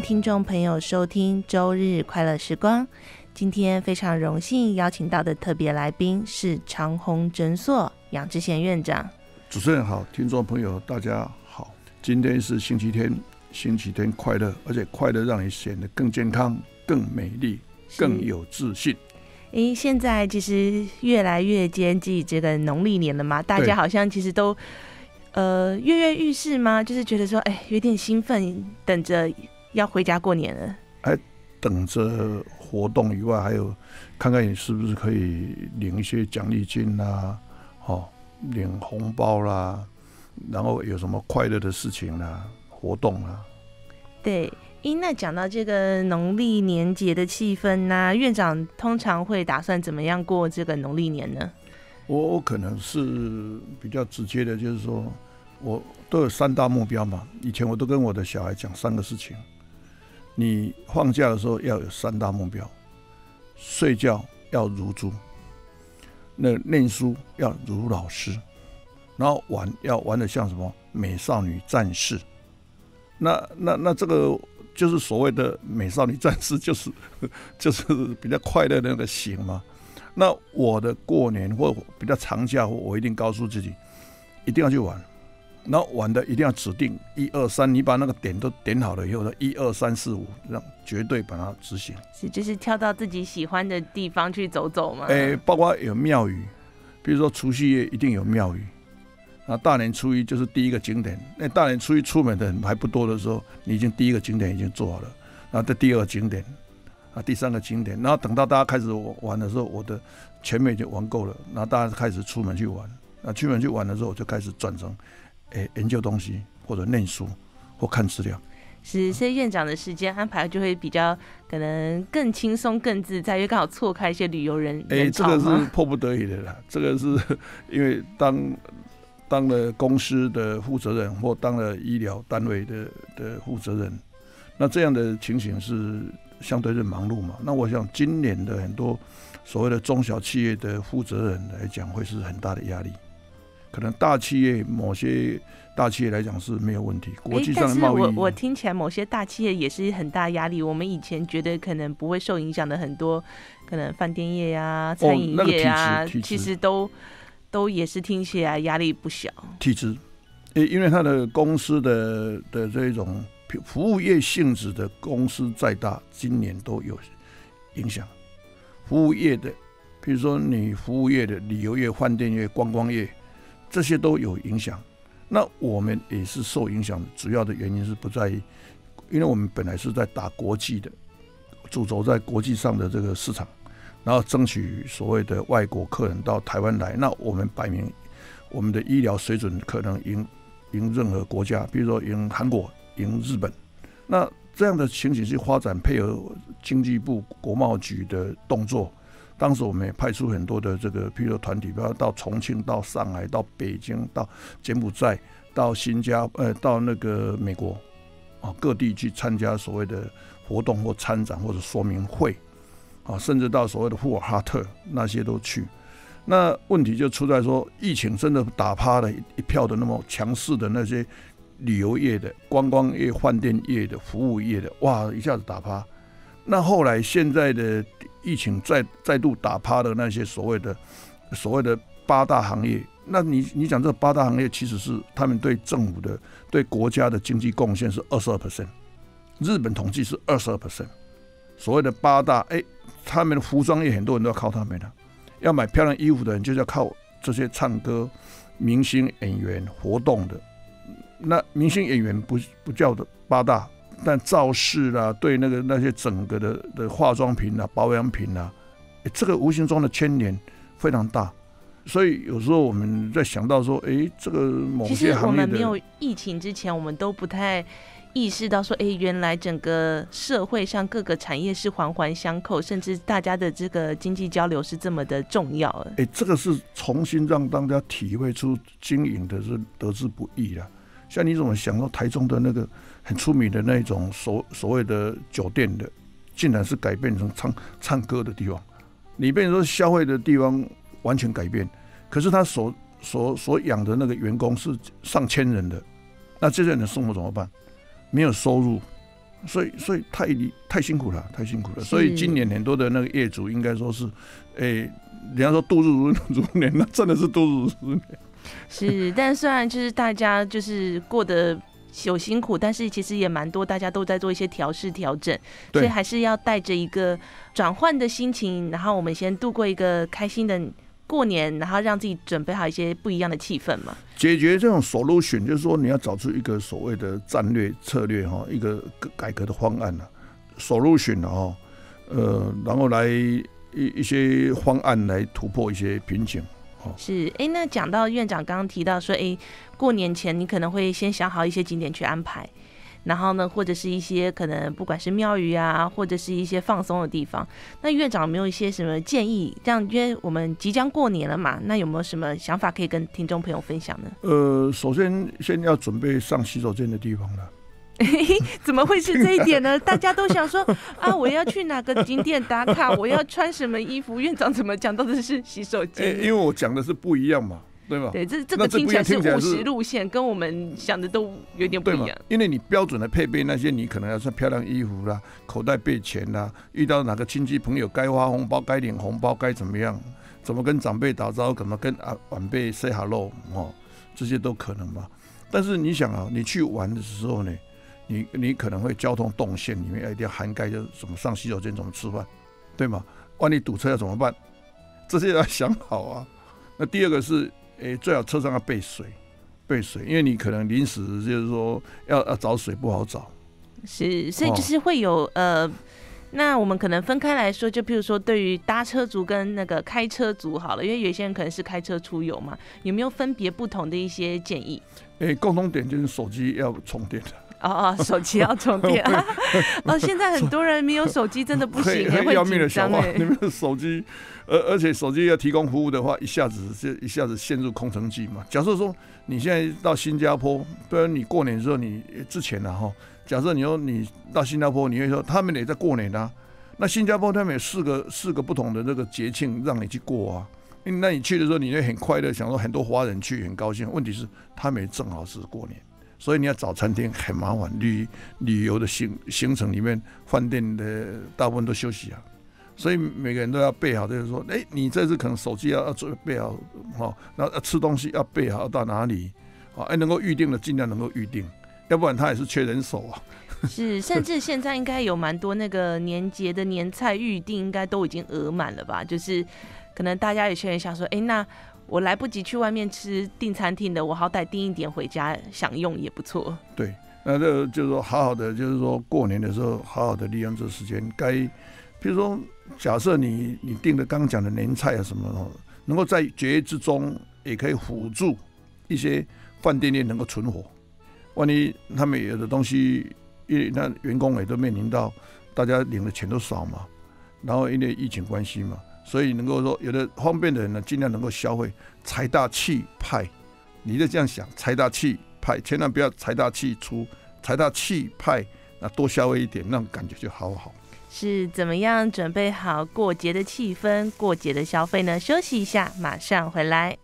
听众朋友收听周日快乐时光。今天非常荣幸邀请到的特别来宾是长鸿诊所杨之贤院长。 主持人好，听众朋友大家好。今天是星期天，星期天快乐，而且快乐让你显得更健康、更美丽、更有自信。 现在其实越来越接近这个农历年了嘛，大家好像其实都跃跃欲试吗？就是觉得说，有点兴奋，等着要回家过年了。 等着活动以外，还有看看你是不是可以领一些奖励金啦，领红包啦，然后有什么快乐的事情啦、活动啦。对， 那讲到这个农历年节的气氛啊，院长通常会打算怎么样过这个农历年呢？ 我可能是比较直接的，就是说我都有3大目标嘛。以前我都跟我的小孩讲3个事情：你放假的时候要有3大目标，睡觉要如猪，那念书要如老师，然后要玩的像什么美少女战士。那这个就是所谓的美少女战士，就是比较快乐的那个型嘛。那我的过年或比较长假，我一定告诉自己一定要去玩，然后玩的一定要指定1、2、3，你把那个点都点好了以后呢，1、2、3、4、5，让绝对把它执行。 就是挑到自己喜欢的地方去走走嘛。 包括有庙宇，比如说除夕夜一定有庙宇。那大年初一就是第一个景点，那大年初一出门的人还不多的时候，你已经第一个景点已经做好了，然后第2个景点，第3个景点，然后等到大家开始玩的时候，我的前面已经玩够了，然后大家开始出门去玩，那出门去玩的时候，我就开始转成研究东西或者念书或看资料。 所以院长的时间安排就会比较可能更轻松、更自在，因为刚好错开一些旅游人潮嘛。 这个是迫不得已的啦，这个是因为当了公司的负责人或当了医疗单位的负责人，那这样的情形是相对是忙碌嘛。那我想今年的很多所谓的中小企业的负责人来讲，会是很大的压力。可能大企业某些大企业来讲是没有问题，国际上的贸易。 但是我听起来某些大企业也是很大压力。我们以前觉得可能不会受影响的很多，可能饭店业啊、餐饮业啊，其实都也是听起来压力不小。 体制，因为他的公司的这种服务业性质的公司再大，今年都有影响。服务业的，比如说你服务业的旅游业、饭店业、观光业，这些都有影响。那我们也是受影响的，主要的原因是不在于，因为我们本来是在打国际的，主轴在国际上的这个市场，然后争取所谓的外国客人到台湾来，那我们摆明我们的医疗水准可能赢任何国家，比如说赢韩国、赢日本。那这样的情形去发展，配合经济部国贸局的动作，当时我们也派出很多的这个，譬如说团体，比如到重庆、到上海、到北京、到柬埔寨、到到那个美国各地去参加所谓的活动或参展或者说明会。甚至到所谓的呼和浩特那些都去，那问题就出在说，疫情真的打趴了一票的那么强势的那些旅游业的、观光业、饭店业的、服务业的，哇，一下子打趴。那后来现在的疫情再度打趴的那些所谓的8大行业，那你讲这8大行业其实是他们对政府的、对国家的经济贡献是22%，日本统计是22%。所谓的8大，他们的服装业很多人都要靠他们的，要买漂亮衣服的人就是要靠这些唱歌、明星演员活动的。那明星演员不叫的8大，但造势啦，对那些整个的化妆品啦、保养品啦，这个无形中的牵连非常大。所以有时候我们在想到说，这个某些行业的， 其实我们没有疫情之前，我们都不太意识到说，原来整个社会上各个产业是环环相扣，甚至大家的这个经济交流是这么的重要。 这个是重新让大家体会出经营的是得之不易啦。像你怎么想到台中的那个很出名的那种所谓的酒店的，竟然是改变成唱歌的地方，你变成说消费的地方完全改变，可是他所养的那个员工是上千人的，那这些人的生活怎么办？没有收入， 所以太辛苦了，太辛苦了。所以今年很多的那个业主应该说是，人家说度日如年，那真的是度日如年。 是，但虽然就是大家就是过得有辛苦，但是其实也蛮多，大家都在做一些调试调整，所以还是要带着一个转换的心情，然后我们先度过一个开心的过年，然后让自己准备好一些不一样的气氛嘛。 解决这种 solution， 就是说你要找出一个所谓的战略策略哈，一个改革的方案啊 ，solution 啊，然后来一些方案来突破一些瓶颈。 是，那讲到院长刚刚提到说，过年前你可能会先想好一些景点去安排，然后呢，或者是一些可能不管是庙宇啊，或者是一些放松的地方。那院长有没有一些什么建议？这样，因为我们即将过年了嘛，那有没有什么想法可以跟听众朋友分享呢？ 首先要准备上洗手间的地方了。 怎么会是这一点呢？大家都想说啊，我要去哪个景点打卡，我要穿什么衣服？院长怎么讲到的是洗手间？ 因为我讲的是不一样嘛，对吗？ 对，这个听起来是务实路线，跟我们想的都有点不一样。 因为你标准的配备那些，你可能要穿漂亮衣服啦，口袋备钱啦，遇到哪个亲戚朋友该发红包、该领红包、该怎么样，怎么跟长辈打招呼，怎么跟晚辈 say hello 这些都可能嘛。但是你想啊，你去玩的时候呢？你可能会交通动线里面一定要涵盖，就是怎么上洗手间，怎么吃饭，对吗？万一堵车要怎么办？这些要想好啊。那第二个是，最好车上要备水，因为你可能临时就是说要找水不好找。 是，所以就是会有那我们可能分开来说，就譬如说对于搭车族跟那个开车族好了，因为有些人可能是开车出游嘛，有没有分别不同的一些建议？ 共同点就是手机要充电的。 手机要充电现在很多人没有手机真的不行，会要命的小话，你们的手机，而且手机要提供服务的话，一下子陷入空城计嘛。假设说你现在到新加坡，不然你过年的时候你之前假设你说你到新加坡，你会说他们也在过年啊，那新加坡他们有四个不同的那个节庆让你去过啊。那你去的时候，你会很快乐，想说很多华人去很高兴。问题是他们也正好是过年。所以你要找餐厅很麻烦，旅游的行程里面，饭店的大部分都休息啊，所以每个人都要备好，就是说，你这次可能手机要准备好，然后吃东西要备好到哪里，能够预定的尽量能够预定，要不然他也是缺人手啊。 是，甚至现在应该有蛮多那个年节的年菜预定，应该都已经额满了吧？就是可能大家有些人想说，那我来不及去外面吃订餐厅的，我好歹订一点回家享用也不错。 对，那这就是说好好的，就是说过年的时候好好的利用这时间，比如说假设你订的刚刚讲的年菜啊什么，能够在节约之中也可以辅助一些饭店业能够存活。万一他们有的东西，因为那员工也都面临到大家领的钱都少嘛，然后因为疫情关系嘛。所以能够说，有的方便的人呢，尽量能够消费财大气派。你就这样想，财大气派，千万不要财大气粗，财大气派，那多消费一点，那种感觉就好好。 是怎么样准备好过节的气氛、过节的消费呢？休息一下，马上回来。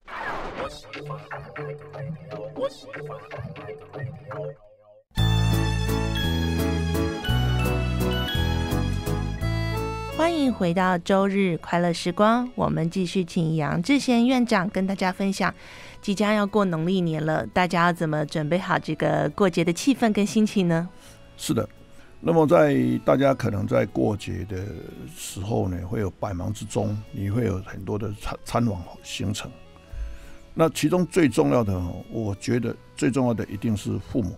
欢迎回到周日快乐时光，我们继续请杨志贤院长跟大家分享，即将要过农历年了，大家要怎么准备好这个过节的气氛跟心情呢？ 是的，那么大家可能在过节的时候呢，会有百忙之中，你会有很多的参往行程。那其中最重要的，我觉得最重要的一定是父母，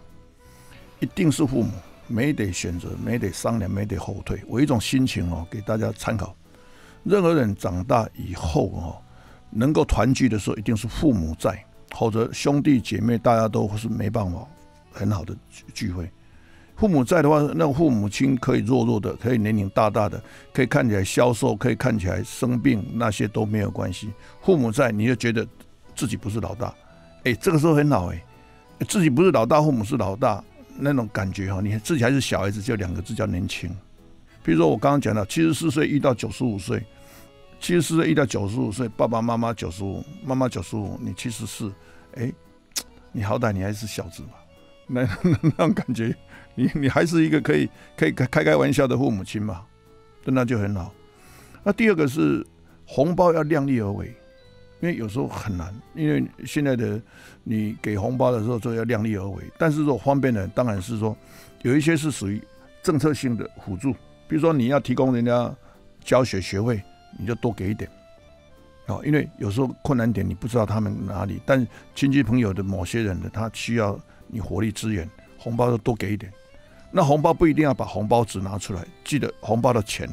没得选择，没得商量，没得后退。我有一种心情给大家参考。任何人长大以后能够团聚的时候，一定是父母在，或者兄弟姐妹大家都是没办法很好的聚会。父母在的话，那父母亲可以弱的，可以年龄大的，可以看起来消瘦，可以看起来生病，那些都没有关系。父母在，你就觉得自己不是老大，这个时候很好，自己不是老大，父母是老大。那种感觉你自己还是小孩子，就2个字叫年轻。比如说我刚刚讲到74岁遇到95岁，74岁遇到95岁，爸爸妈妈95，妈妈95，你74，你好歹你还是小子嘛， 那种感觉，你还是一个可以开玩笑的父母亲嘛，那就很好。那第二个是红包要量力而为，因为有时候很难，因为现在的你给红包的时候就要量力而为。但是说方便的，当然是说有一些是属于政策性的辅助，比如说你要提供人家教学学费，你就多给一点。因为有时候困难点你不知道他们哪里，但亲戚朋友的某些人的他需要你火力支援，红包就多给一点。那红包不一定要把红包纸拿出来，记得红包的钱。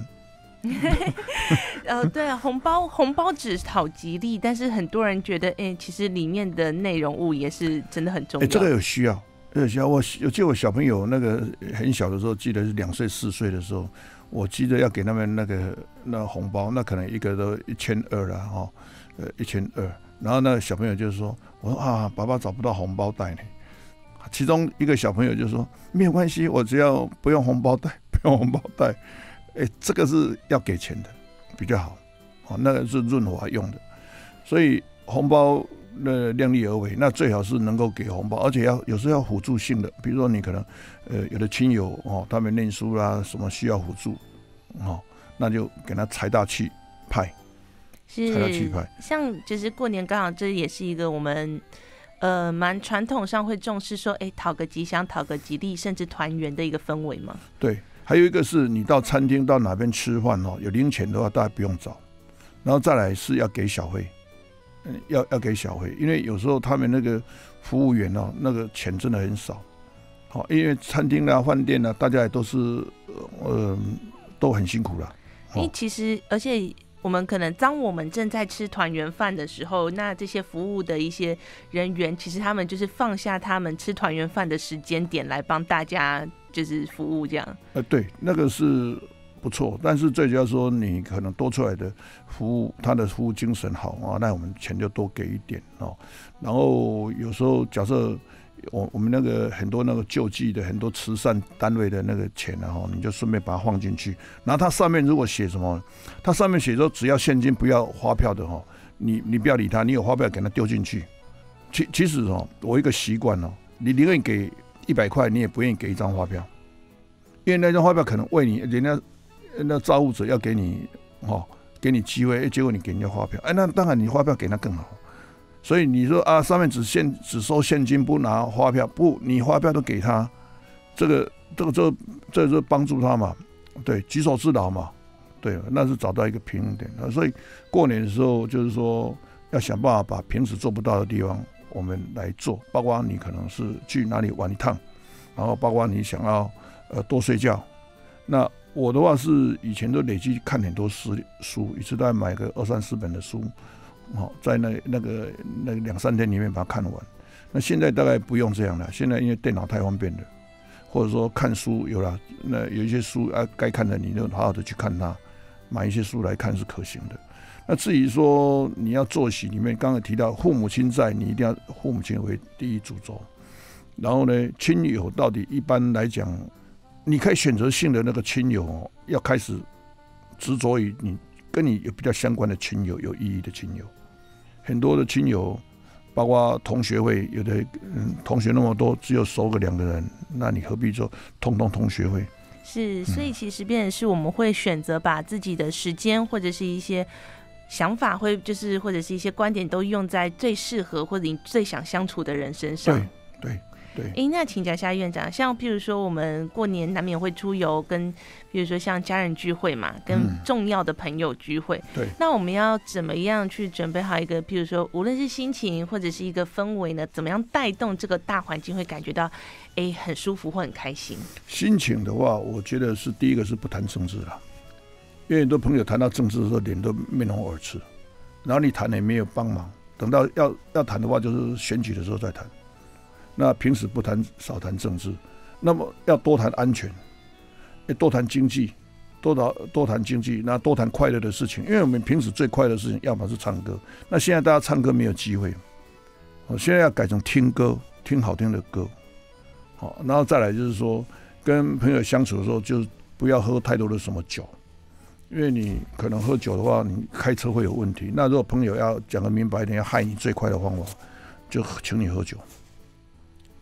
对啊，红包纸好吉利，但是很多人觉得，其实里面的内容物也是真的很重要。 这个有需要，我记得我小朋友那个很小的时候，记得是2岁4岁的时候。我记得要给他们那红包，那可能一个都1200啦，1200。然后那个小朋友就说：“我说啊，爸爸找不到红包袋呢。”其中一个小朋友就说：“没有关系，我只要不用红包袋，不用红包袋。”这个是要给钱的比较好，那个是润滑用的，所以红包量力而为，那最好是能够给红包，而且有时候要辅助性的，比如说你可能有的亲友他们念书啦什么需要辅助那就给他财大气派，财大气派。 像就是过年刚好这也是一个我们蛮传统上会重视说讨个吉祥讨个吉利甚至团圆的一个氛围嘛。 对，还有一个是你到餐厅到哪边吃饭有零钱的话大家不用找，然后再来是要给小费。要给小费，因为有时候他们那个服务员那个钱真的很少，因为餐厅啊、饭店啊，大家也都是都很辛苦了。 其实而且我们可能当我们正在吃团圆饭的时候，那这些服务的一些人员，其实他们就是放下他们吃团圆饭的时间点来帮大家就是服务这样。对， 那个是不错，但是最主要说你可能多出来的服务，他的服务精神好那我们钱就多给一点然后有时候假设我们那个很多那个救济的很多慈善单位的那个钱你就顺便把它放进去。然后它上面如果写什么，它上面写说只要现金不要发票的你不要理他，你有发票给他丢进去。其实我一个习惯你宁愿给100块，你也不愿意给一张发票，因为那张发票可能为你人家那造物者要给你给你机会，结果你给人家发票，那当然你发票给他更好。所以你说上面只收现金不拿发票，不，你发票都给他，这就帮助他嘛，对，举手之劳嘛，对，那是找到一个平衡点。所以过年的时候就是说要想办法把平时做不到的地方我们来做，包括你可能是去哪里玩一趟，然后包括你想要多睡觉。那我的话是以前都累积看很多书，一次大概买个2-3-4本的书，在那个2-3天里面把它看完。那现在大概不用这样了，现在因为电脑太方便了，或者说看书有了，那有一些书该看的你就好好的去看它，买一些书来看是可行的。那至于说你要作息里面，刚才提到父母亲在，你一定要父母亲为第一主轴。然后呢，亲友到底一般来讲，你可以选择性的那个亲友要开始执着于你跟你有比较相关的亲友，有意义的亲友。很多的亲友，包括同学会，有的同学那么多，只有收个2个人，那你何必做通同学会？ 是，所以其实变成是我们会选择把自己的时间或者是一些想法，或者是一些观点都用在最适合或者你最想相处的人身上。 对。 那请教一下院长，像譬如说我们过年难免会出游，跟比如说像家人聚会嘛，跟重要的朋友聚会， 对， 那我们要怎么样去准备好一个譬如说无论是心情或者是一个氛围呢，怎么样带动这个大环境会感觉到很舒服或很开心？ 心情的话，我觉得是第一个是不谈政治了，因为很多朋友谈到政治的时候脸都面红耳赤，然后你谈也没有帮忙，等到要谈的话就是选举的时候再谈。那平时不谈，少谈政治，那么要多谈安全，多谈经济，多谈经济，那多谈快乐的事情。因为我们平时最快乐的事情，要么是唱歌，那现在大家唱歌没有机会，现在要改成听歌，听好听的歌，然后再来就是说，跟朋友相处的时候，就不要喝太多的什么酒，因为你可能喝酒的话，你开车会有问题。那如果朋友要讲得明白一点，要害你最快的方法，就请你喝酒。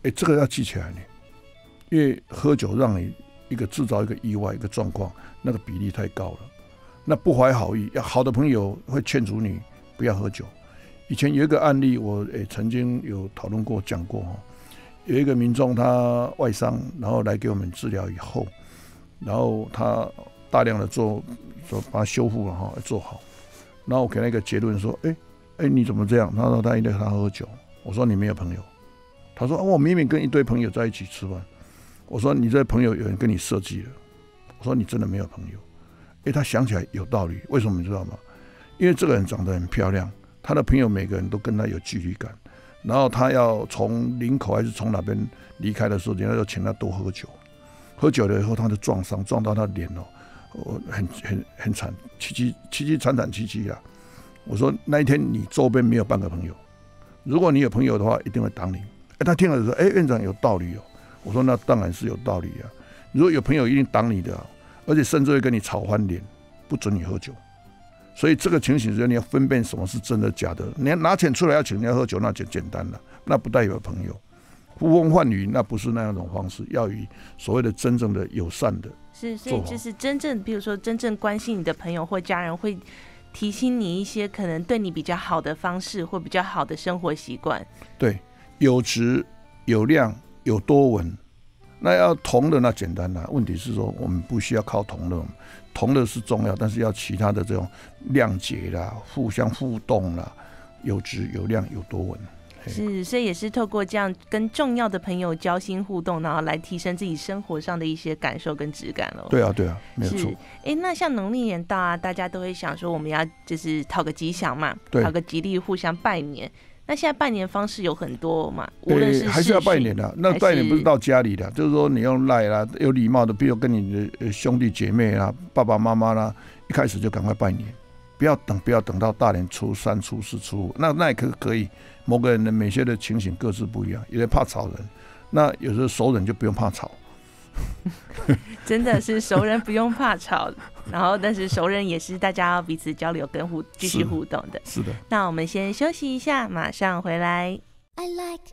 这个要记起来呢，因为喝酒让你制造一个意外一个状况，那个比例太高了。那不怀好意，好的朋友会劝阻你不要喝酒。以前有一个案例，我曾经有讨论过讲过，有一个民众他外伤，然后来给我们治疗以后，然后他大量的做把它修复了做好，然后我给他一个结论说，你怎么这样？他说他因为他喝酒。我说你没有朋友。他说我明明跟一堆朋友在一起吃饭。我说你这朋友有人跟你设计了。我说你真的没有朋友。他想起来有道理，为什么你知道吗？因为这个人长得很漂亮，他的朋友每个人都跟他有距离感，然后他要从林口还是从哪边离开的时候，人家就请他多喝酒，喝酒了以后他就撞到他脸很惨，凄惨啦。我说那一天你周边没有半个朋友，如果你有朋友的话，一定会挡你。他听了说，院长有道理哦。我说那当然是有道理啊，如果有朋友一定挡你的，而且甚至会跟你吵翻脸，不准你喝酒。所以这个情形之下，你要分辨什么是真的假的。你要拿钱出来要请人家喝酒，那就简单了，那不代表朋友。呼风唤雨，那不是那样一种方式，要以所谓的真正的友善的。 是，所以就是真正，比如说真正关心你的朋友或家人，会提醒你一些可能对你比较好的方式或比较好的生活习惯。对， 有质有量有多闻。那要同的那简单啦，问题是说我们不需要靠同的，同的是重要，但是要其他的这种谅解啦、互相互动啦，有质有量有多闻。 是，所以也是透过这样跟重要的朋友交心互动，然后来提升自己生活上的一些感受跟质感咯。 对啊，没有错。 那像农历年到啊，大家都会想说我们要就是讨个吉祥嘛，讨个吉利，互相拜年。那现在拜年方式有很多嘛，无论是还是要拜年的。那拜年不是到家里的，就是说你用赖啦，有礼貌的，比如跟你的兄弟姐妹啦、爸爸妈妈啦，一开始就赶快拜年，不要等到大年初三、初四、初五，那也可以。某个人的每些的情形各自不一样，有人怕吵人，那有时候熟人就不用怕吵。 真的是熟人不用怕吵，然后但是熟人也是大家要彼此交流跟继续互动的。 是的。 那我们先休息一下，马上回来。 I like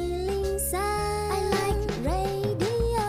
103, I like radio。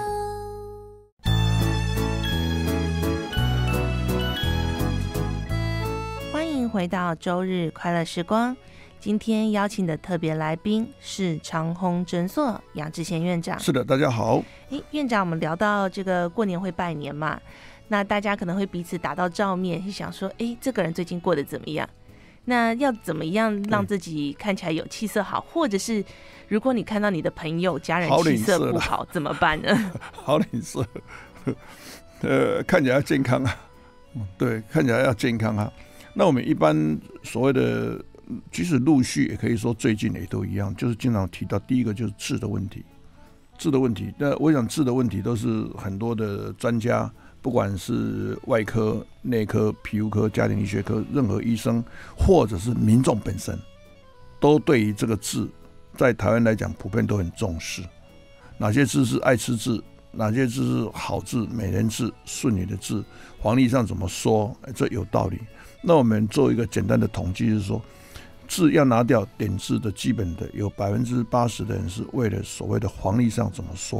欢迎回到周日快乐时光。今天邀请的特别来宾是长鸿诊所杨志贤院长。 是的，大家好。 院长，我们聊到这个过年会拜年嘛，那大家可能会彼此打到照面，想说这个人最近过得怎么样，那要怎么样让自己看起来有气色好，或者是如果你看到你的朋友家人气色不好怎么办呢？ 好脸色看起来要健康啊。对，看起来要健康啊。那我们一般所谓的即使陆续也可以说最近也都一样，就是经常提到第一个就是治的问题。那我想治的问题都是很多的专家，不管是外科、内科、皮肤科、家庭医学科，任何医生或者是民众本身，都对于这个治在台湾来讲普遍都很重视。哪些治是爱吃治，哪些治是好治、美人治、顺你的治，黄历上怎么说，这有道理。那我们做一个简单的统计，就是说字要拿掉点字的基本的，有80%的人是为了所谓的黄历上怎么说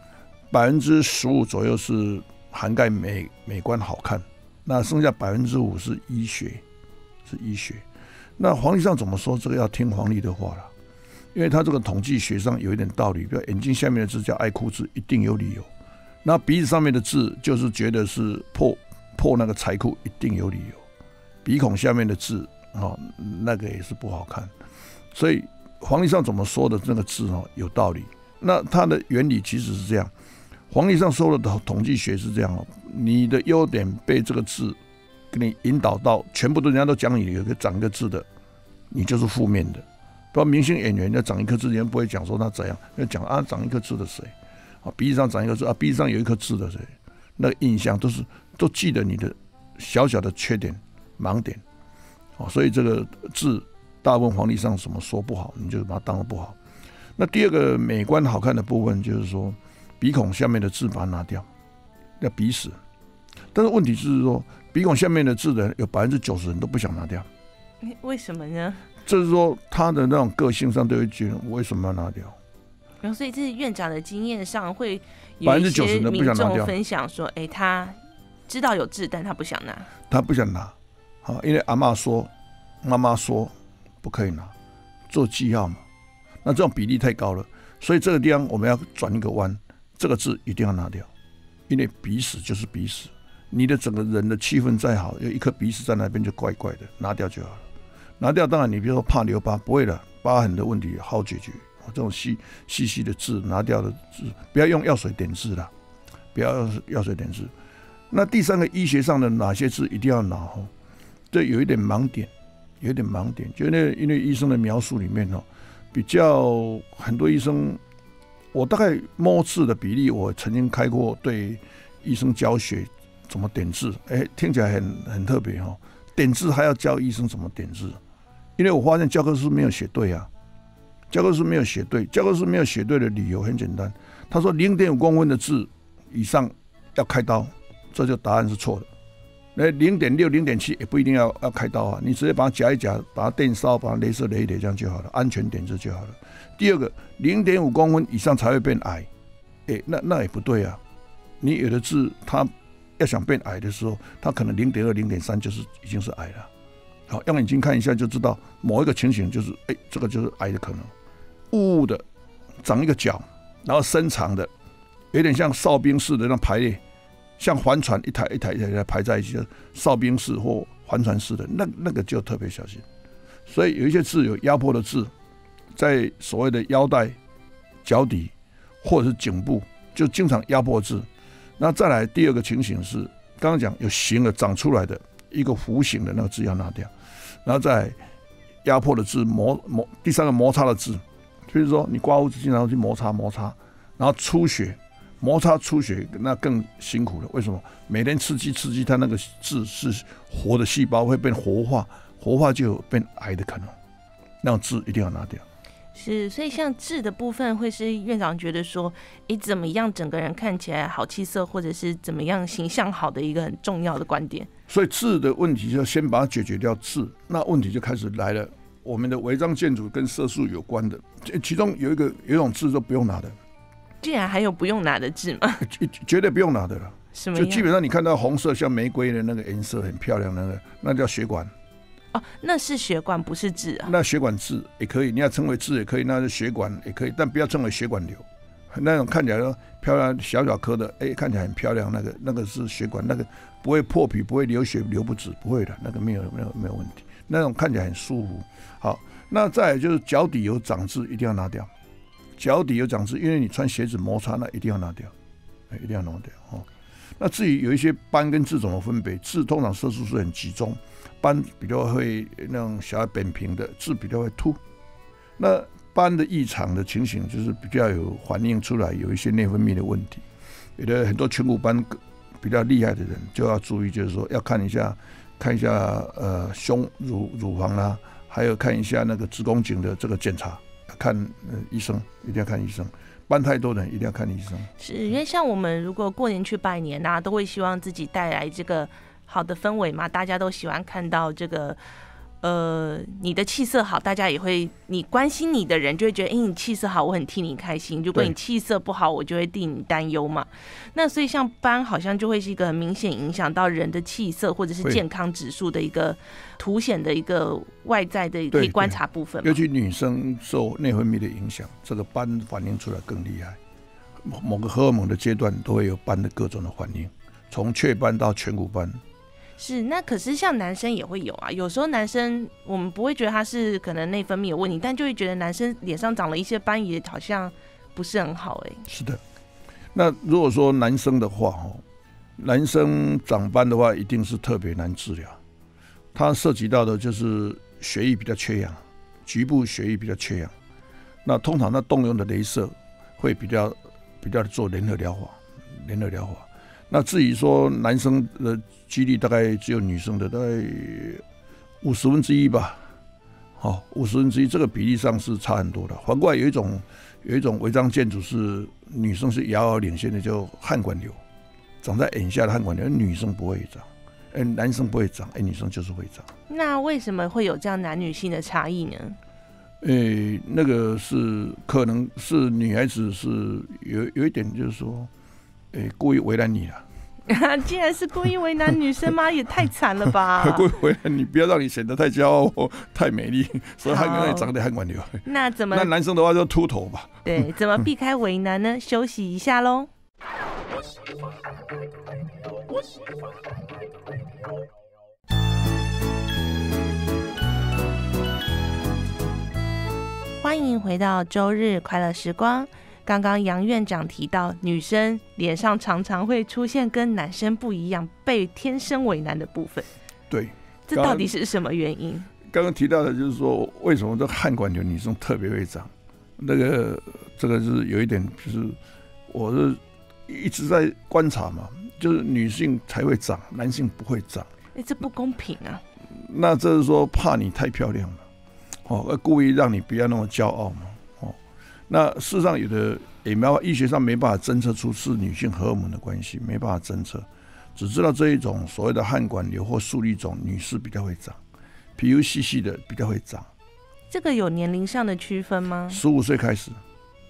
，15%左右是涵盖美观好看，那剩下5%是医学。那黄历上怎么说，这个要听黄历的话了，因为他这个统计学上有一点道理，比如眼睛下面的字叫爱哭字，一定有理由。那鼻子上面的字就是觉得是破那个财库，一定有理由。鼻孔下面的字那个也是不好看，所以黄历上怎么说的那个字有道理。那它的原理其实是这样，黄历上说的统计学是这样，你的优点被这个字给你引导到，全部人家都讲你有个长一个字的，你就是负面的。包括明星演员要长一颗痣，人家不会讲说他怎样，要讲长一颗痣的谁，鼻子上长一颗痣鼻子上有一颗痣的谁，那个印象都记得你的小小的缺点盲点。所以这个字大部分黄历上怎么说不好，你就把它当作不好。那第二个美观好看的部分就是说，鼻孔下面的字把它拿掉，要鼻屎。但是问题是说，鼻孔下面的字的有90%人都不想拿掉。 为什么呢？ 就是说他的那种个性上都会觉得我为什么要拿掉？ 所以这是院长的经验上会有一些民众分享说，他知道有痣，但他不想拿， 因为阿嬷说、妈妈说不可以拿，做记号嘛，那这种比例太高了，所以这个地方我们要转一个弯，这个痣一定要拿掉，因为鼻屎就是鼻屎，你的整个人的气氛再好，有一颗鼻屎在那边就怪怪的，拿掉就好了。拿掉，当然你比如说怕留疤，不会的，疤痕的问题好解决。这种细的痣拿掉的痣，不要用药水点痣啦，不要用药水点痣。那第三个医学上的哪些痣一定要拿？这有一点盲点，就因为医生的描述里面比较很多医生，我大概摸痣的比例，我曾经开过对医生教学怎么点痣，听起来很特别点痣还要教医生怎么点痣。因为我发现教科书没有写对啊，教科书没有写对的理由很简单，他说0.5公分的痣以上要开刀，这就答案是错的。0.6、0.7也不一定要开刀啊，你直接把它夹一夹，把它电烧，把它雷射雷一雷，这样就好了，安全点痣就好了。第二个，0.5公分以上才会变矮，那也不对啊，你有的痣它要想变矮的时候，它可能0.2、0.3就是已经是矮了。好，用眼睛看一下就知道某一个情形就是，这个就是癌的可能。雾的，长一个角，然后伸长的，有点像哨兵式的那排列，像帆船一台一台排在一起，哨兵式或帆船式的，那个就特别小心。所以有一些痣有压迫的痣，在所谓的腰带、脚底或者是颈部，就经常压迫痣。那再来第二个情形是，刚刚讲有形的长出来的一个弧形的那个痣要拿掉。然后再压迫的痣，第三个摩擦的痣，比如说你刮胡子经常去摩擦，然后出血，摩擦出血那更辛苦了。为什么？每天刺激它那个痣是活的细胞会变活化就有变癌的可能，那种痣一定要拿掉。 是，所以像痣的部分，会是院长觉得说，怎么样整个人看起来好气色，或者是怎么样形象好的一个很重要的观点。 所以痣的问题就先把它解决掉，痣那问题就开始来了。我们的违章建筑跟色素有关的，其中有一种痣都不用拿的。 竟然还有不用拿的痣吗？ 绝对不用拿的了。 什么样？ 就基本上你看到红色像玫瑰的那个颜色很漂亮，那叫血管。 那是血管，不是痣啊。 那血管痣也可以，你要称为痣也可以，那是血管也可以，但不要称为血管瘤。那种看起来漂亮小颗的，看起来很漂亮，那个是血管，那个不会破皮，不会流血流不止，不会的，那个没有问题。那种看起来很舒服。好，那再来就是脚底有长痣，一定要拿掉。脚底有长痣，因为你穿鞋子摩擦，那一定要拿掉，一定要拿掉。那至于有一些斑跟痣怎么分别？痣通常色素是很集中，斑比较会那种小扁平的，痣比较会凸。那斑的异常的情形就是比较有反映出来，有一些内分泌的问题。有的很多颧骨斑比较厉害的人就要注意，就是说要看一下胸乳房啦，还有看一下那个子宫颈的这个检查，看医生，一定要看医生。斑太多的人一定要看医生。 是因为像我们如果过年去拜年啊，都会希望自己带来这个好的氛围嘛，大家都喜欢看到这个你的气色好，大家也会，你关心你的人就会觉得，你气色好，我很替你开心。如果你气色不好，我就会替你担忧嘛。那所以像斑好像就会是一个很明显影响到人的气色或者是健康指数的一个凸显的一个外在的可以观察部分嘛。 尤其女生受内分泌的影响，这个斑反映出来更厉害。某个荷尔蒙的阶段都会有斑的各种的反应，从雀斑到颧骨斑。 是，那可是像男生也会有啊，有时候男生我们不会觉得他是可能内分泌有问题，但就会觉得男生脸上长了一些斑也好像不是很好是的，那如果说男生的话，男生长斑的话一定是特别难治疗，它涉及到的就是血液比较缺氧，局部血液比较缺氧，那通常那动用的雷射会比较做联合疗法。那至于说男生的几率大概只有女生的大概1/50吧，1/50，这个比例上是差很多的。反过来有一种违章建筑是女生是遥遥领先的，叫汗管瘤，长在眼下的汗管瘤，女生不会长，男生不会长，女生就是会长。 那为什么会有这样男女性的差异呢？ 那个是可能是女孩子是有一点就是说，故意为难你了。 竟然是故意为难女生吗？也太惨了吧！ 故意为难你，不要让你显得太骄傲、太美丽，所以他让你长得很挽留。 那怎么？ 那男生的话就秃头吧。 对，怎么避开为难呢？休息一下喽。欢迎回到周日快乐时光。刚刚杨院长提到，女生脸上常常会出现跟男生不一样、被天生为难的部分。 对， 这到底是什么原因？ 刚刚提到的就是说，为什么这汗管瘤女生特别会长？这个是有一点，就是我是一直在观察嘛，就是女性才会长，男性不会长。 这不公平啊！ 那这是说怕你太漂亮了，故意让你不要那么骄傲嘛。那事实上有的也没办法，医学上没办法侦测出是女性荷尔蒙的关系，没办法侦测，只知道这一种所谓的汗管瘤或粟粒肿，女士比较会长，皮肤细细的比较会长。 这个有年龄上的区分吗 ？15岁开始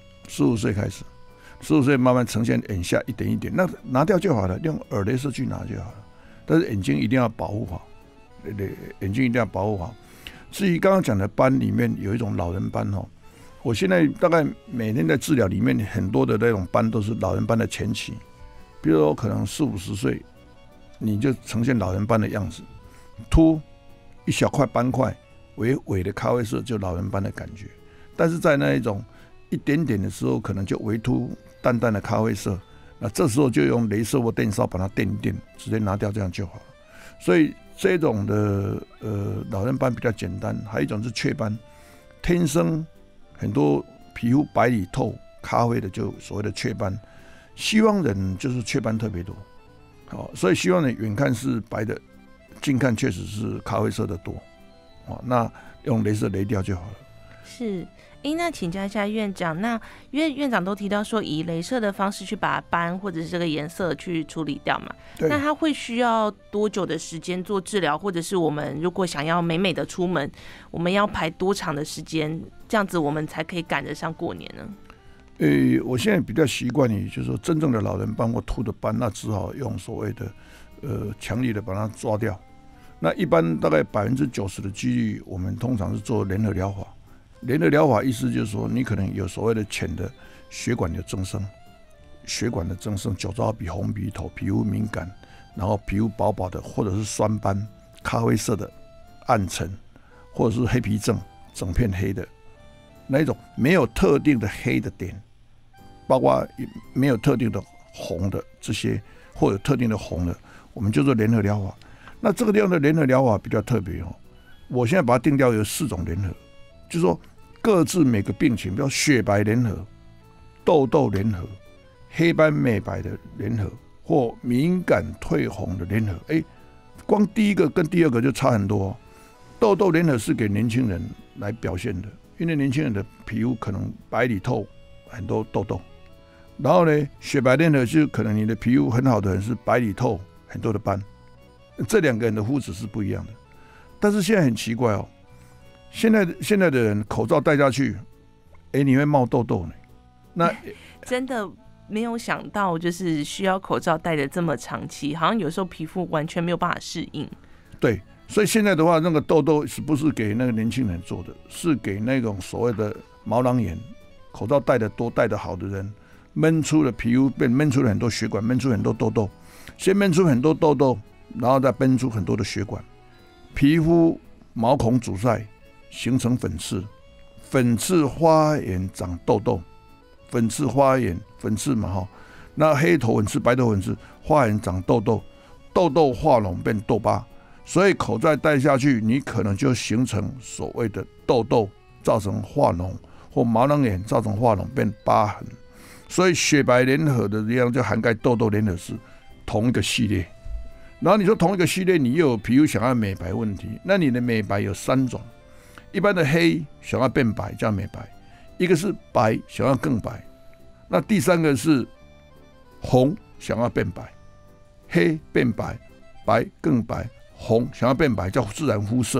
，15岁慢慢呈现眼下一点一点，那拿掉就好了，用耳雷射去拿就好了。但是眼睛一定要保护好，眼睛一定要保护好。至于刚刚讲的斑里面有一种老人斑我现在大概每天在治疗里面，很多的那种斑都是老人斑的前期，比如说可能40、50岁，你就呈现老人斑的样子，秃一小块斑块，微微的咖啡色，就老人斑的感觉。但是在那一种一点点的时候，可能就微秃淡淡的咖啡色，那这时候就用雷射或电烧把它电一电，直接拿掉，这样就好了。所以这种的老人斑比较简单，还有一种是雀斑，天生很多皮肤白里透咖啡的，就所谓的雀斑。西方人就是雀斑特别多，所以西方人远看是白的，近看确实是咖啡色的多，那用雷射雷掉就好了。 是，那请教一下院长，那因为院长都提到说以雷射的方式去把斑或者是这个颜色去处理掉嘛，那它会需要多久的时间做治疗，或者是我们如果想要美美的出门，我们要排多长的时间，这样子我们才可以赶得上过年呢？ 我现在比较习惯于就是说真正的老人斑或秃的斑，那只好用所谓的强力的把它抓掉。那一般大概90%的几率，我们通常是做联合疗法。联合疗法意思就是说，你可能有所谓的浅的血管的增生，酒糟鼻、红鼻头、皮肤敏感，然后皮肤薄薄的，或者是酸斑、咖啡色的暗沉，或者是黑皮症，整片黑的那一种，没有特定的黑的点，包括没有特定的红的这些，或者特定的红的，我们就做联合疗法。那这个地方的联合疗法比较特别我现在把它定调有4种联合。就是说，各自每个病情，比如雪白联合、痘痘联合、黑斑美白的联合，或敏感退红的联合。光第一个跟第二个就差很多。痘痘联合是给年轻人来表现的，因为年轻人的皮肤可能白里透很多痘痘。然后呢，雪白联合就可能你的皮肤很好的人是白里透很多的斑。这2个人的肤质是不一样的。但是现在很奇怪现在的人口罩戴下去，你会冒痘痘呢。那真的没有想到，就是需要口罩戴的这么长期，好像有时候皮肤完全没有办法适应。 对，所以现在的话，那个痘痘是不是给那个年轻人做的？是给那种所谓的毛囊炎，口罩戴得多、戴得好的人，闷出了皮肤，被闷出了很多血管，闷出很多痘痘，先闷出很多痘痘，然后再闷出很多的血管，皮肤毛孔阻塞。形成粉刺，粉刺发炎长痘痘，粉刺发炎，粉刺嘛那黑头粉刺、白头粉刺发炎长痘痘，痘痘化脓变痘疤，所以口罩戴下去，你可能就形成所谓的痘痘，造成化脓，或毛囊炎造成化脓变疤痕。所以雪白联合的这样就涵盖痘痘联合是同一个系列。然后你说同一个系列，你又有皮肤想要美白问题，那你的美白有3种。一般的黑想要变白叫美白，一个是白想要更白，那第3个是红想要变白，黑变白，白更白，红想要变白叫自然肤色。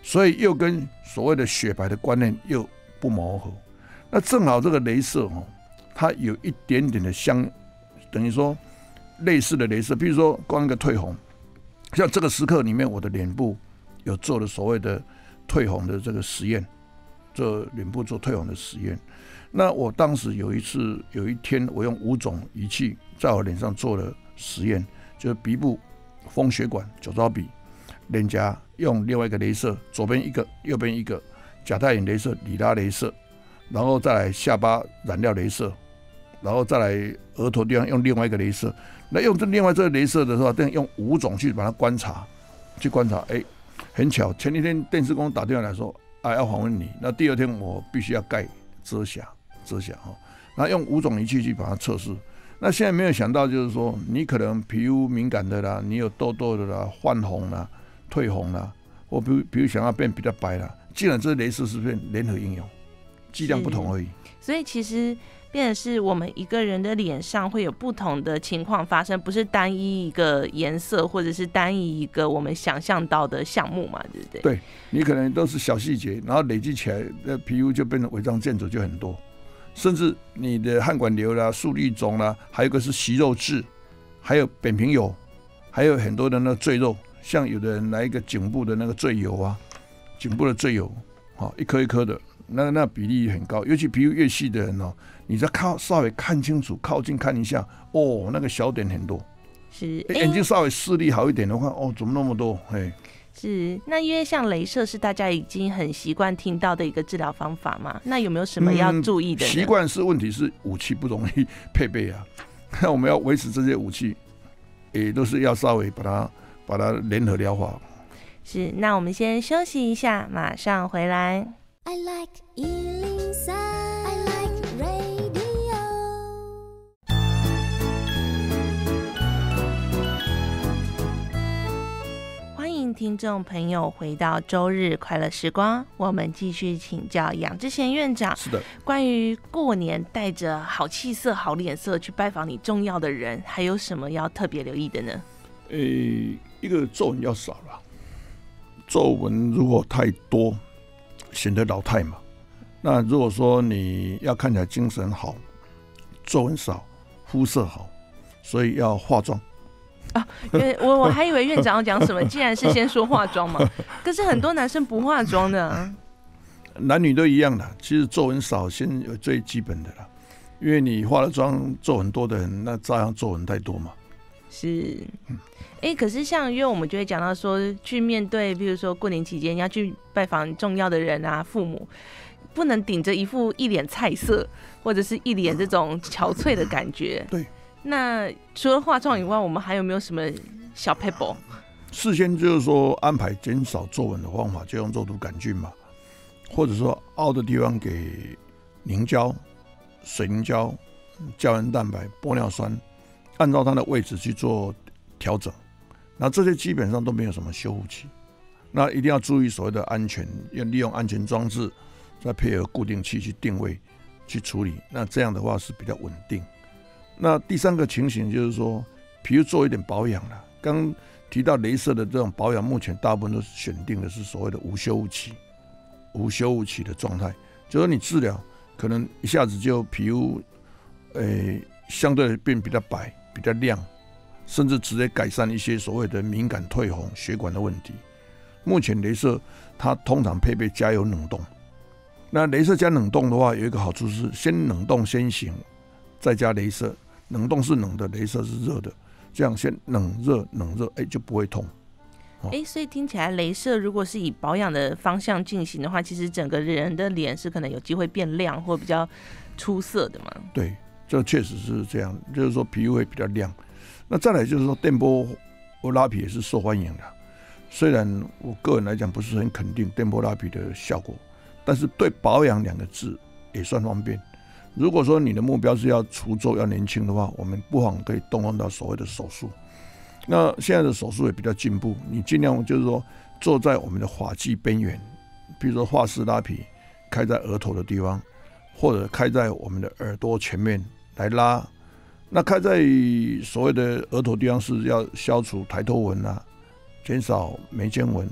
所以又跟所谓的雪白的观念又不谋合。那正好这个雷射它有一点点的等于说类似的雷射，比如说光一个退红，像这个时刻里面，我的脸部有做了所谓的退红的这个实验，做脸部做退红的实验。那我当时有一天，我用5种仪器在我脸上做了实验，就是鼻部、风血管、酒糟鼻、脸颊用另外一个雷射，左边一个，右边一个，甲太乙雷射、里拉雷射，然后再来下巴染料雷射，然后再来额头地方用另外一个雷射。那用另外这个雷射的时候，用5种去把它观察，很巧，前一天电视公司打电话来说，要访问你，那第2天我必须要盖遮瑕那用5种仪器去把它测试。那现在没有想到，就是说你可能皮肤敏感的啦，你有痘痘的啦，泛红啦、退红啦，或比如想要变比较白啦，既然这是雷射是变联合应用，剂量不同而已。 所以其实变成是我们一个人的脸上会有不同的情况发生，不是单一一个颜色，或者是单一一个我们想象到的项目嘛，对不对？ 对，你可能都是小细节，然后累积起来，那皮肤就变成违章建筑就很多，甚至你的汗管瘤啦、粟粒肿啦，还有一个是息肉痣，还有扁平疣，还有很多的那个赘肉，像有的人来一个颈部的那个赘疣啊，颈部的赘疣，一颗一颗的。那比例很高，尤其皮肤越细的人你再稍微看清楚，靠近看一下，那个小点很多。 是， 眼睛稍微视力好一点的话，怎么那么多？ 是，那因为像雷射是大家已经很习惯听到的一个治疗方法嘛，那有没有什么要注意的呢？ 习惯是问题，是武器不容易配备啊。那我们要维持这些武器，也都是要稍微把它联合疗法。 是，那我们先休息一下，马上回来。 I like 103. I like radio. 欢迎听众朋友回到周日快乐时光，我们继续请教杨之贤院长。 是的， 关于过年带着好气色、好脸色去拜访你重要的人，还有什么要特别留意的呢？ 一个皱纹要少了，皱纹如果太多，显得老态嘛。那如果说你要看起来精神好，皱纹少，肤色好，所以要化妆啊。我还以为院长要讲什么，既然是先说化妆嘛。可是很多男生不化妆的啊。 男女都一样的，其实皱纹少先有最基本的啦，因为你化了妆皱纹多的人，那照样皱纹太多嘛。 是，可是像因为我们就会讲到说，去面对，比如说过年期间要去拜访重要的人啊，父母不能顶着一脸菜色，或者是一脸这种憔悴的感觉。 对。 那除了化妆以外，我们还有没有什么小 pebble？ 事先就是说安排减少皱纹的方法，就用肉毒杆菌嘛，或者说凹的地方给凝胶、水凝胶、胶原蛋白、玻尿酸。按照它的位置去做调整，那这些基本上都没有什么修复期。那一定要注意所谓的安全，要利用安全装置，再配合固定器去定位、去处理。那这样的话是比较稳定。那第3个情形就是说，皮肤做一点保养了。刚提到雷射的这种保养，目前大部分都选定的是所谓的无修复期的状态，就是说你治疗可能一下子就皮肤相对变比较白。比较亮，甚至直接改善一些所谓的敏感、退红、血管的问题。目前雷射它通常配备加油冷冻。那雷射加冷冻的话，有一个好处是先冷冻先行，再加雷射。冷冻是冷的，雷射是热的，这样先冷热就不会痛。 所以听起来雷射如果是以保养的方向进行的话，其实整个人的脸是可能有机会变亮或比较出色的嘛。 对。这确实是这样，就是说皮肤会比较亮。那再来就是说电波拉皮也是受欢迎的，虽然我个人来讲不是很肯定电波拉皮的效果，但是对保养2个字也算方便。如果说你的目标是要除皱要年轻的话，我们不妨可以动用到所谓的手术。那现在的手术也比较进步，你尽量就是说做在我们的发际边缘，比如说发丝拉皮开在额头的地方，或者开在我们的耳朵前面来拉。那开在所谓的额头地方是要消除抬头纹啊，减少眉间纹，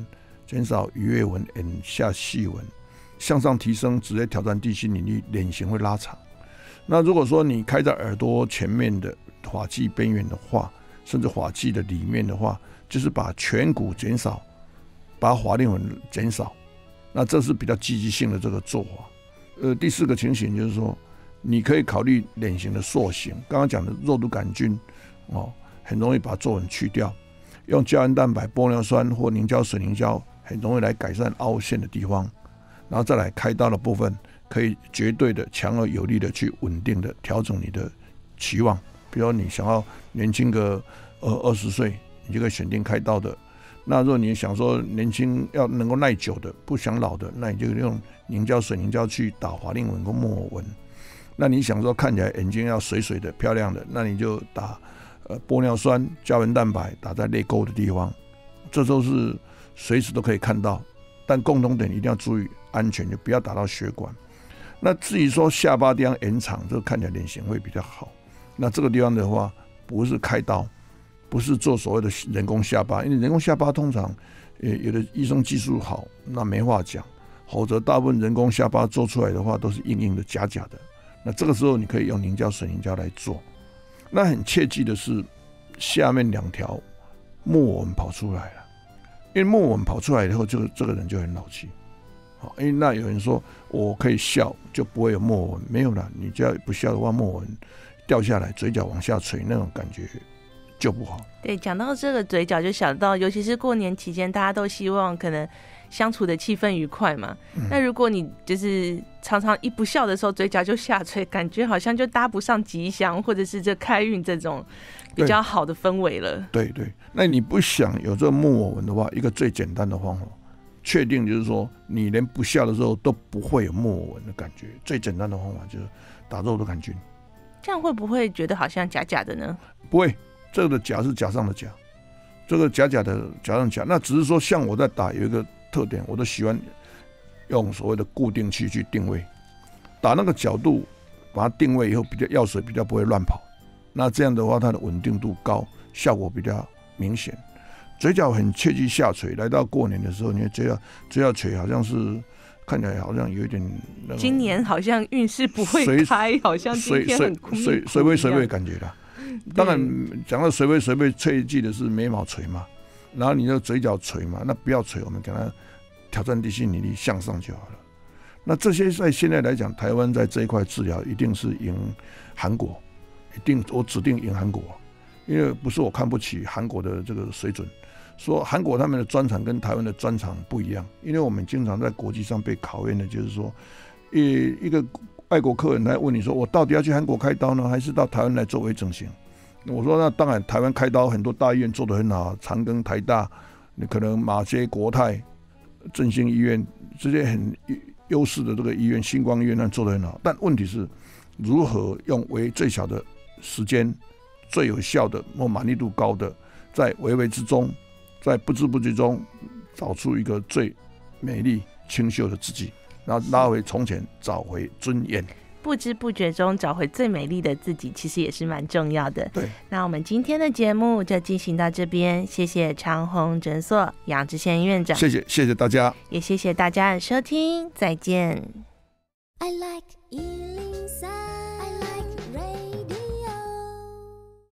减少鱼跃纹、眼下细纹，向上提升，直接挑战地心引力，脸型会拉长。那如果说你开在耳朵前面的发际边缘的话，甚至发际的里面的话，就是把颧骨减少，把法令纹减少，那这是比较积极性的这个做法。第4个情形就是说，你可以考虑脸型的塑形，刚刚讲的肉毒杆菌很容易把皱纹去掉，用胶原蛋白、玻尿酸或凝胶水凝胶很容易来改善凹陷的地方，然后再来开刀的部分，可以绝对的强而有力的去稳定的调整你的期望。比如你想要年轻个20岁，你就可以选定开刀的。那如果你想说年轻要能够耐久的，不想老的，那你就用凝胶水凝胶去打法令纹跟木偶纹。那你想说看起来眼睛要水水的漂亮的，那你就打玻尿酸、胶原蛋白打在泪沟的地方，这都是随时都可以看到，但共同点一定要注意安全，就不要打到血管。那至于说下巴地方延长，这个看起来脸型会比较好。那这个地方的话，不是开刀，不是做所谓的人工下巴，因为人工下巴通常有的医生技术好，那没话讲，否则大部分人工下巴做出来的话都是硬硬的、假假的。那这个时候你可以用凝胶水凝胶来做。那很切记的是，下面2条木偶纹跑出来了，因为木偶纹跑出来以后，这个人就很老气。因为那有人说我可以笑就不会有木偶纹，没有了，你只要不笑的话，木偶纹掉下来，嘴角往下垂，那种感觉就不好。 对，讲到这个嘴角，就想到，尤其是过年期间，大家都希望可能相处的气氛愉快嘛。那如果你就是常常一不笑的时候，嘴角就下垂，感觉好像就搭不上吉祥或者是这开运这种比较好的氛围了。 对对，那你不想有这个木偶纹的话，一个最简单的方法，确定就是说，你连不笑的时候都不会有木偶纹的感觉。最简单的方法就是打肉毒杆菌。 这样会不会觉得好像假假的呢？ 不会，这个的假是假上的假，这个假假的假上假。那只是说，像我在打有一个特点，我都喜欢用所谓的固定器去定位，打那个角度，把它定位以后，比较药水比较不会乱跑。那这样的话，它的稳定度高，效果比较明显。嘴角很切忌下垂，来到过年的时候，你嘴角垂好像是看起来好像有一点今年好像运势不会开，好像今天很随微随微感觉啦。当然讲到随微随微，切记的是眉毛垂嘛，然后你的嘴角垂嘛，那不要垂，我们给它挑战地心引力向上就好了。那这些在现在来讲，台湾在这一块治疗一定是赢韩国，我指定赢韩国，因为不是我看不起韩国的这个水准。说韩国他们的专长跟台湾的专长不一样，因为我们经常在国际上被考验的就是说，一个外国客人来问你说，我到底要去韩国开刀呢，还是到台湾来做微整形？我说那当然，台湾开刀很多大医院做得很好，长庚、台大，你可能马偕、国泰、振兴医院这些很优势的这个医院，星光医院那做得很好。但问题是，如何用为最小的时间、最有效的或满意度高的，在微微之中，在不知不觉中找出一个最美丽清秀的自己，然后拉回从前，找回尊严。 不知不觉中找回最美丽的自己，其实也是蛮重要的。 对， 那我们今天的节目就进行到这边，谢谢长虹诊所杨之宪院长， 谢谢大家， 也谢谢大家的收听，再见。 I like 103